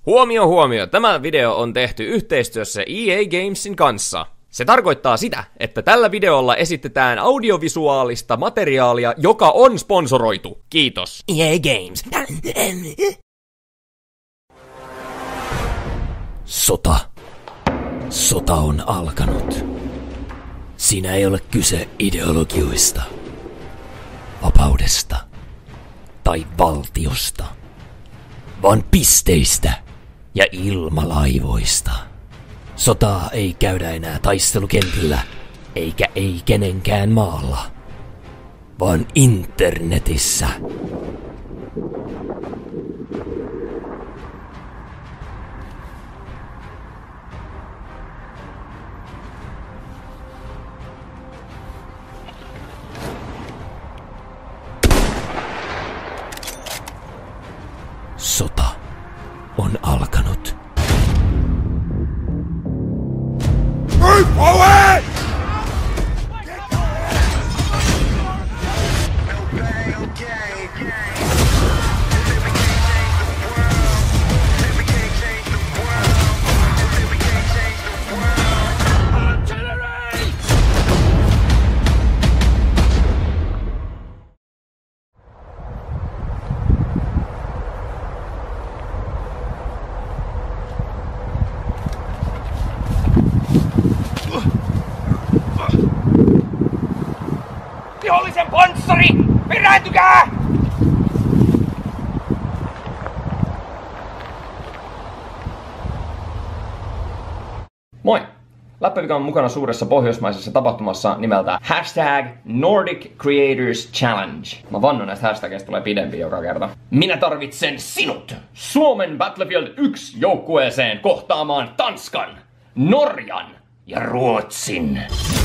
Huomio, huomio! Tämä video on tehty yhteistyössä EA Gamesin kanssa. Se tarkoittaa sitä, että tällä videolla esitetään audiovisuaalista materiaalia, joka on sponsoroitu. Kiitos. EA Games. Sota. Sota on alkanut. Siinä ei ole kyse ideologioista, vapaudesta tai valtiosta, vaan pisteistä ja ilmalaivoista. Sotaa ei käydä enää taistelukentillä, eikä ei kenenkään maalla, vaan internetissä. Sota on alkanut. Vihollisen panssari! Perääntykää! Moi! Läppä on mukana suuressa pohjoismaisessa tapahtumassa nimeltä Nordic Creators Challenge. Mä vannon näistä hashtageista tulee pidempi joka kerta. Minä tarvitsen sinut Suomen Battlefield 1 joukkueeseen kohtaamaan Tanskan, Norjan ja Ruotsin.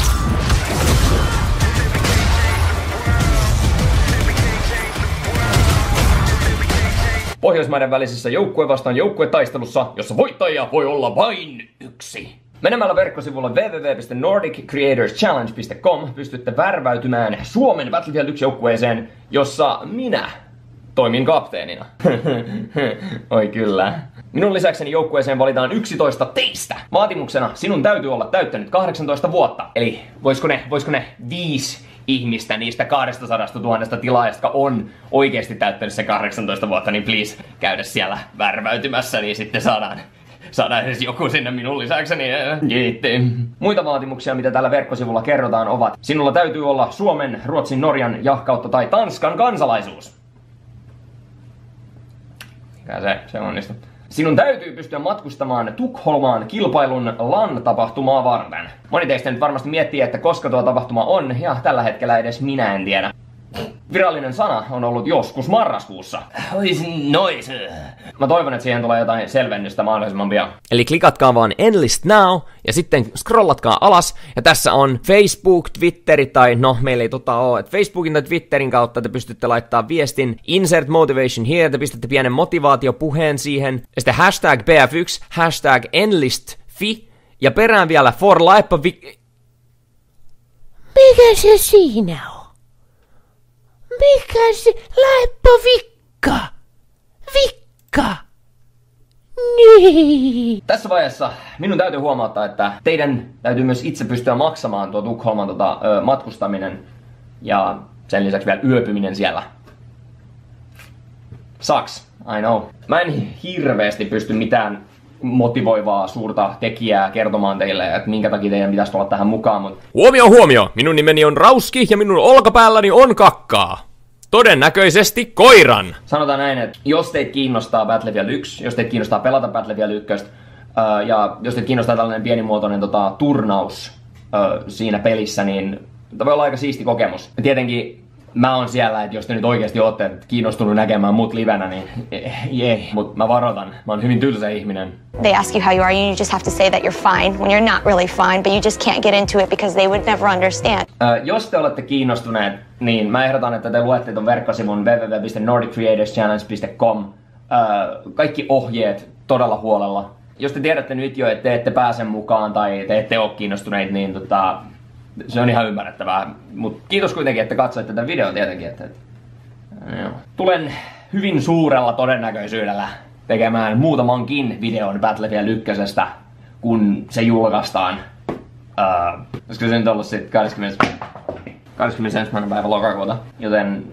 Pohjoismaiden välisessä joukkue vastaan joukkuetaistelussa, jossa voittajia voi olla vain yksi. Menemällä verkkosivulla www.nordiccreatorschallenge.com pystytte värväytymään Suomen Battlefield 1 joukkueeseen, jossa minä toimin kapteenina. Oi kyllä. Minun lisäkseni joukkueeseen valitaan 11 teistä. Vaatimuksena sinun täytyy olla täyttänyt 18 vuotta. Eli voisiko ne 5 ihmistä niistä 200 000 tilaajasta, jotka on oikeasti täyttänyt se 18 vuotta, niin please käydä siellä värväytymässä, niin sitten saadaan edes joku sinne minun lisäkseni. Muita vaatimuksia, mitä tällä verkkosivulla kerrotaan, ovat: sinulla täytyy olla Suomen, Ruotsin, Norjan ja kautta tai Tanskan kansalaisuus. Se onnistuu. Sinun täytyy pystyä matkustamaan Tukholmaan kilpailun LAN-tapahtumaa varten. Moni teistä nyt varmasti miettii, että koska tuo tapahtuma on, ja tällä hetkellä edes minä en tiedä. Virallinen sana on ollut joskus marraskuussa. Mä toivon, että siihen tulee jotain selvennystä mahdollisimman pian. Eli klikatkaa vaan Enlist Now, ja sitten scrollatkaa alas, ja tässä on Facebook, Twitteri, tai no, meillä ei oo, että Facebookin tai Twitterin kautta te pystytte laittaa viestin Insert Motivation Here, te pistätte pienen motivaatiopuheen siihen, ja sitten hashtag BF1, hashtag Enlistfi, ja perään vielä for life. Mikä se siinä on? Mikä se Laippo-vikka? Vikka? Niin. Tässä vaiheessa minun täytyy huomauttaa, että teidän täytyy myös itse pystyä maksamaan tuo Tukholman matkustaminen ja sen lisäksi vielä yöpyminen siellä. Sucks, I know. Mä en hirveästi pysty mitään motivoivaa suurta tekijää kertomaan teille, että minkä takia teidän pitäisi olla tähän mukaan, mutta... Huomio! Minun nimeni on Rauski ja minun olkapäälläni on kakkaa. Todennäköisesti koiran. Sanotaan näin, että jos teitä kiinnostaa Battlefield 1, jos teitä kiinnostaa pelata Battlefield 1, ja jos teitä kiinnostaa tällainen pienimuotoinen turnaus siinä pelissä, niin tämä voi olla aika siisti kokemus. Ja tietenkin mä oon siellä, että jos te nyt oikeasti ootte kiinnostunut näkemään mut livenä, niin mut mä varoitan. Mä oon hyvin tylsä ihminen. They ask you how you are, and you just have to say that you're fine when you're not really fine, but you just can't get into it because they would never understand. Jos te olette kiinnostuneet, niin mä ehdotan, että te luette ton verkkosivun www.nordiccreatorschallenge.com. Kaikki ohjeet todella huolella. Jos te tiedätte nyt jo, että te ette pääse mukaan tai te ette ole kiinnostuneet, niin se on ihan ymmärrettävää. Mut kiitos kuitenkin, että katsoitte tätä videon tietenkin. Tulen hyvin suurella todennäköisyydellä tekemään muutamankin videon Battlefield 1, kun se julkaistaan. Olisiko se nyt ollut sit 21. päivä lokakuuta, joten...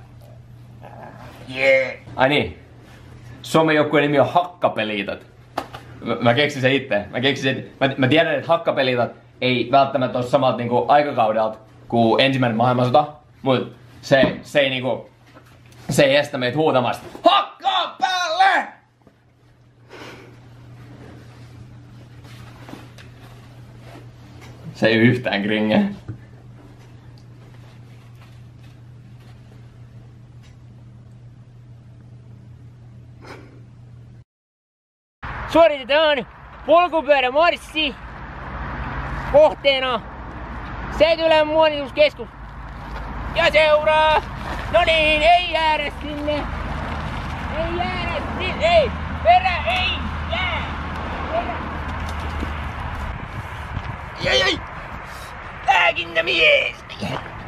Ai niin. Suomen joukkueen nimi on Hakkapeliitat. Mä keksin se itse. Mä tiedän, että Hakkapeliitat ei välttämättä ole samalta niinku aikakaudelta kuin ensimmäinen maailmansota, mut se ei niinku... Se ei estä meitä huutamasta Hakkaa päälle! Se ei yhtään kringe. Suoritetaan polkupyörämarssi. Kohteena Säkylän muonituskeskus. Ja seuraa. No niin, ei jäädä sinne. Ei jäädä sinne. Ei. Perä ei jää. Perä. Ei. Lääkintämies.